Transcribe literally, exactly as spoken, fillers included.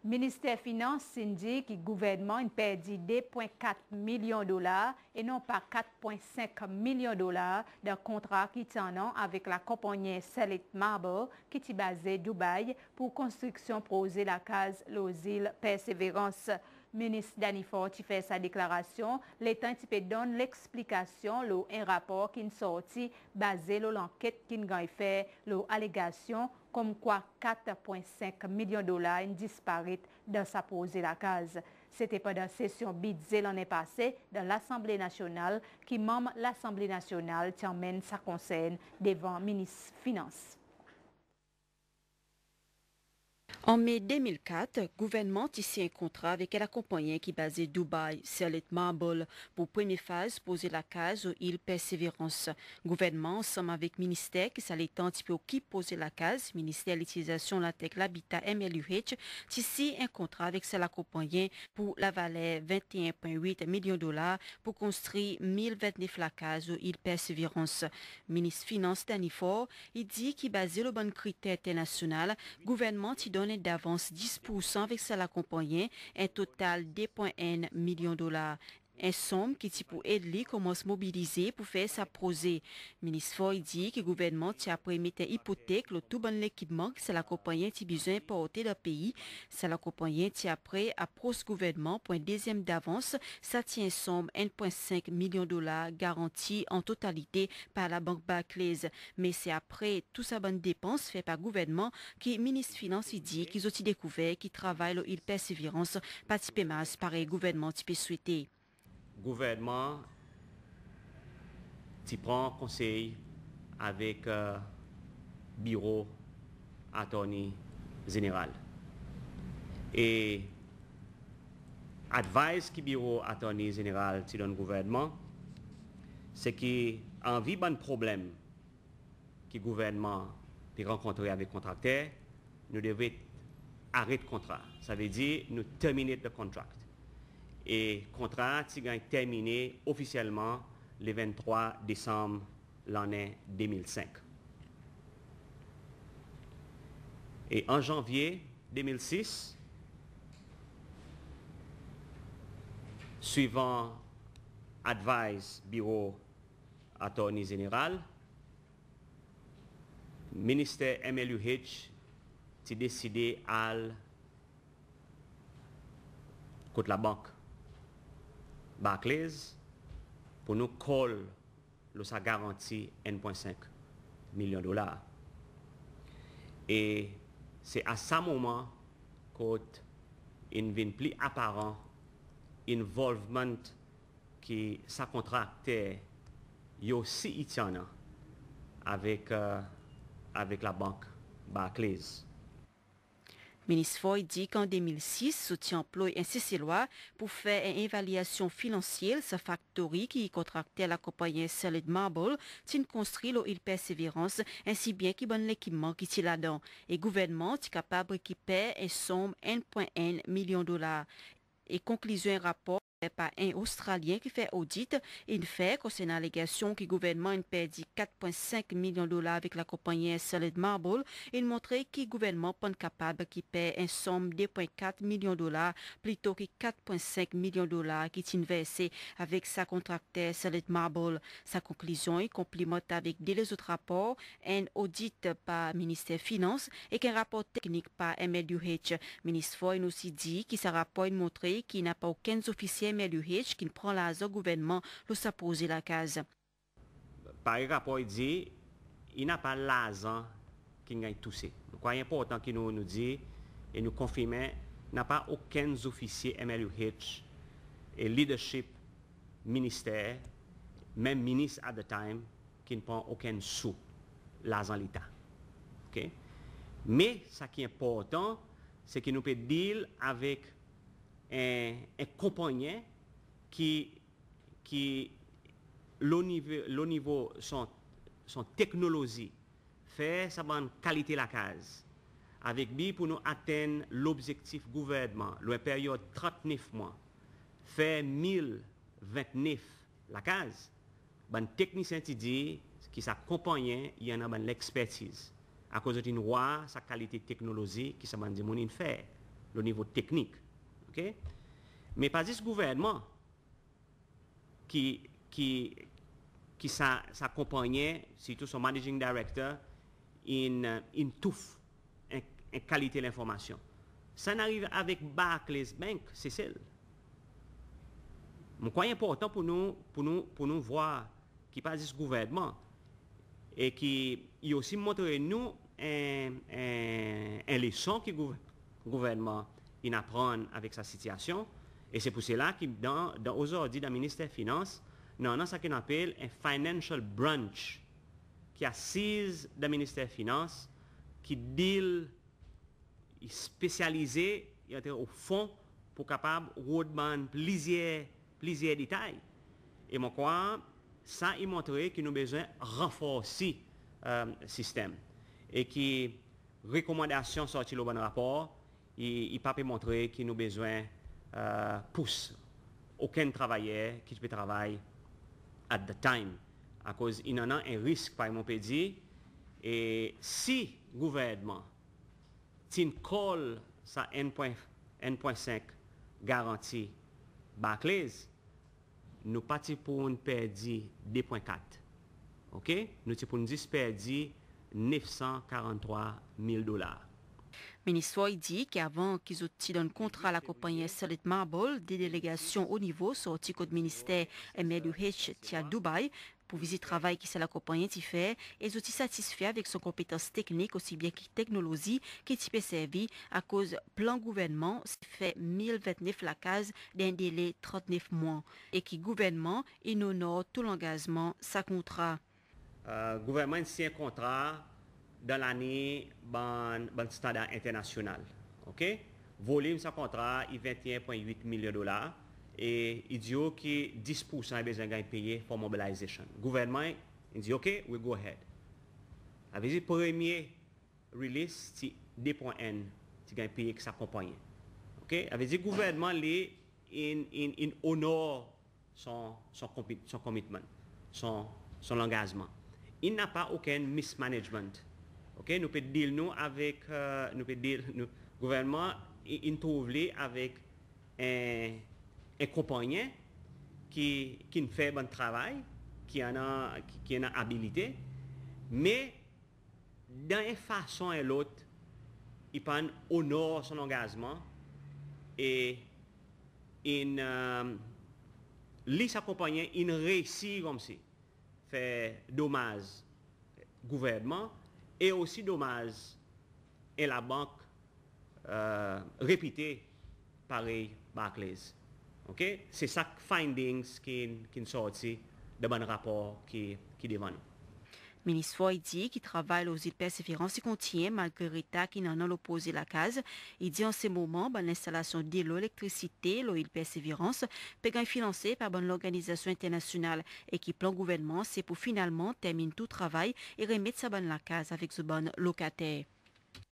Ministère Finances indique que le gouvernement a perdu deux virgule quatre millions de dollars et non pas quatre virgule cinq millions de dollars d'un contrat qui est en an avec la compagnie Select Marble qui est basée à Dubaï pour construction projet la case Los Îles Persévérance. Ministre Danifort qui fait sa déclaration, l'État peut donner l'explication sur un rapport qui est sorti basé sur l'enquête qui a fait l'allégation comme quoi quatre virgule cinq millions de dollars disparaissent dans sa posée la case. C'était pendant la session budget l'année passée dans l'Assemblée nationale qui membre l'Assemblée nationale qui emmène sa concerne devant le ministre des Finances. En mai deux mille quatre, le gouvernement tissé un contrat avec la compagnie qui est basée à Dubaï, Select Marble, pour première phase poser la case aux îles Persévérance. Le gouvernement, ensemble avec le ministère qui s'allait anticiper qui poser la case, ministère de l'utilisation de la tech, l'habitat M L U H, tissé un contrat avec la compagnie pour la valeur vingt et un virgule huit millions de dollars pour construire mille vingt-neuf la case aux îles Persévérance. Le ministre des Finances Danifort, il dit qu'il basé le bon critère international, le gouvernement t'y donne d'avance dix pour cent avec ça la compagnie, un total de deux virgule un millions de dollars. Un somme qui est pour aider commence à mobiliser pour faire sa projet. Le ministre Ford dit que le gouvernement a après mis une hypothèque le tout bon l'équipement que la compagnie a besoin d'importer dans le pays. C'est la compagnie qui après approche le gouvernement pour un deuxième d'avance. Ça tient une somme un virgule cinq millions de dollars garantie en totalité par la banque Barclays. Mais c'est après tout ça bonne dépense fait par le gouvernement que le ministre des Finances dit qu'ils ont découvert qu'ils travaillent l'île Persévérance pas type masse par le gouvernement type souhaité. Le gouvernement qui prend conseil avec le euh, bureau attorney général. Et l'advice que le bureau attorney général donne au gouvernement, c'est qu'en vue d'un problème que le gouvernement a rencontré avec le contracteur, nous devons arrêter le contrat. Ça veut dire nous terminer le contrat. Et le contrat est terminé officiellement le vingt-trois décembre l'année deux mille cinq. Et en janvier deux mille six, suivant advice bureau attorney général, le ministère M L U H a décidé à contre la banque Barclays pour nous call sa garantie un virgule cinq millions de dollars. Et c'est à ce moment qu'il devient plus apparent involvement qui sa contracteur y aussi italienne avec euh, avec la banque Barclays. Le ministre Foy dit qu'en deux mille six, soutien emploie un cessez-loi pour faire une évaluation financière sa factory qui contractait la compagnie Solid Marble, qui construit l'île Persévérance, ainsi bien qu'il bonne l'équipement qui est là-dedans. Et le gouvernement est capable d'équiper une somme un virgule un million de dollars. Et conclusion un rapport par un Australien qui fait audit, il fait concernant l'allégation que le gouvernement a perdu quatre virgule cinq millions de dollars avec la compagnie Solid Marble. Il montrait que le gouvernement n'est pas capable de payer une somme de deux virgule quatre millions de dollars plutôt que quatre virgule cinq millions de dollars qui est investi avec sa contracteur Solid Marble. Sa conclusion est complimente avec des autres rapports, un audit par le ministère des Finances et qu'un rapport technique par M L U H. Le ministre Foy nous aussi dit que ce rapport montre qu'il n'y a pas aucun officier M L U H qui prend l'argent gouvernement pour s'apposer la case. Par le rapport, il dit il n'y a pas l'argent qui a touché. Donc, c'est important qu'il nous, nous dit et nous confirme qu'il n'y a pas aucun officier M L U H et leadership ministère, même ministre at the time, qui ne prend aucun sou l'argent de l'État. Okay? Mais ce qui est important, c'est que nous pouvons deal avec un, un compagnie qui, qui le niveau, le niveau son, son technologie fait sa bonne qualité la case avec lui pour nous atteindre l'objectif gouvernement la période trente-neuf mois fait mille vingt-neuf la case ban technicien qui dit qui s'accompagne il y en a ban l'expertise à cause d'une roi sa qualité technologie qui ça ban dit mon faire le niveau technique. Okay? Mais pas juste le gouvernement qui, qui, qui s'accompagnait, surtout son managing director, in, in tout, en, en qualité de l'information. Ça n'arrive avec Barclays Bank, c'est celle. Je crois important pour nous, pour nous, pour nous voir qui pas juste le gouvernement et qui il aussi montrer nous un, un, un leçon que le gouvernement il apprend avec sa situation. Et c'est pour cela que dans, dans aujourd'hui, dans le ministère des Finances, nous avons ce qu'on appelle un financial branch qui assise dans le ministère des Finances, qui deal, spécialisé au fond pour capable de plusieurs, plusieurs détails. Et moi, crois, ça, il montre que nous avons besoin de renforcer euh, le système. Et que recommandations sorties dans le bon rapport, il ne peut pas montrer que nous avons besoin Uh, pousse aucun travailleur qui peut travailler at the time à cause il y en a un risque par mon pédi et si le gouvernement tient call sa un point cinq garantie Barclays nous parti pour une perdue deux point quatre ok nous sommes pour une perdue neuf cent quarante-trois mille dollars. Le ministre dit qu'avant qu'ils aient donné contrat à la compagnie Solid Marble, des délégations au niveau sorties du ministère M L U H à Dubaï pour visiter le travail qui c'est la compagnie qui fait et ils sont satisfaits avec son compétence technique aussi bien que technologie qui peut servir à cause du plan gouvernement fait mille vingt-neuf la case d'un délai trente-neuf mois et qui gouvernement il honore tout l'engagement sa contrat. Euh, gouvernement signe un contrat dans l'année ban, ban standard international. OK? Volume de contrat est vingt et un virgule huit millions de dollars et il dit que dix pour cent est besoin de payer pour mobilisation. Le gouvernement il dit OK, we go ahead. Avec le premier release, c'est deux point un qui gagne payer que sa compagnie. OK? Avec le gouvernement il in, in, in honore son, son, son commitment, son, son engagement. Il n'a pas aucun mismanagement. Okay, nous pouvons dire nous avec euh, nous pouvons dire nous gouvernement il trouve avec un un compagnie qui qui fait bon travail, qui en a qui, qui en a habilité, mais dans une façon et l'autre il prend honore son engagement et in euh, lui sa compagnie il réussit comme si fait dommage gouvernement et aussi dommage et la banque euh, répétée pareil Barclays. OK? C'est ça findings qui qui sortent de bon rapport qui qui devant nous. Le ministre dit qu'il travaille aux îles Persévérance et contient malgré l'État qui n'en a l'opposé la case. Il dit en ce moment ben, l'installation de l'électricité, l'île Persévérance, peut être financée par ben, l'organisation internationale et qui plan gouvernement, c'est pour finalement terminer tout travail et remettre sa bonne la case avec ce bon locataire.